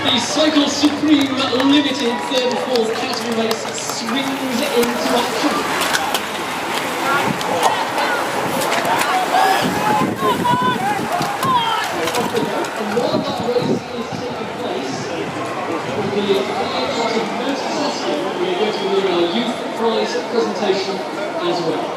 The Cycle Supreme Limited third and fourth category race swings into action. And while that race is taking place, with the flying out of Merton Tesco, we are going to do our youth prize presentation as well.